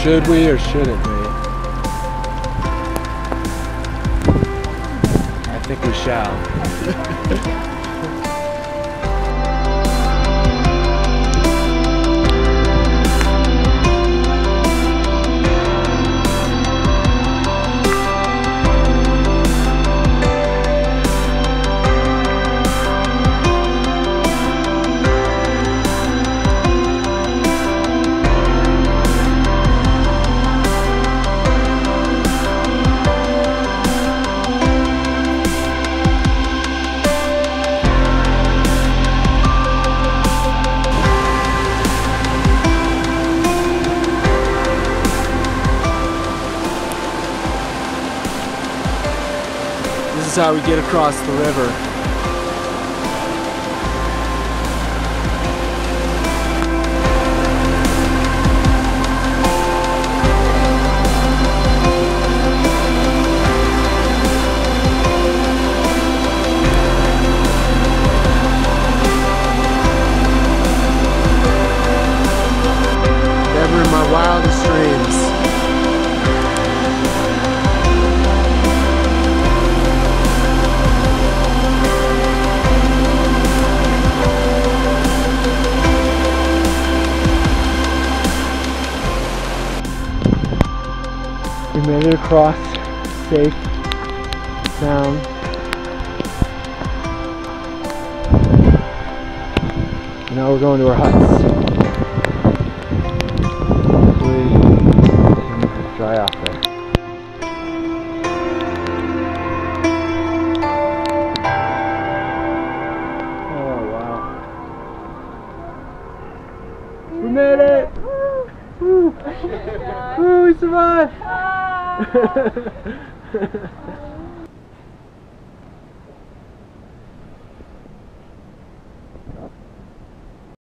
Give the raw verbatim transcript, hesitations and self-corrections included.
Should we or shouldn't we? I think we shall. This is how we get across the river. Never in my wildest dreams. We made it across, safe, sound. And now we're going to our huts. Hopefully, it's dry out there. Oh wow! We made it! Woo! Woo! We survived!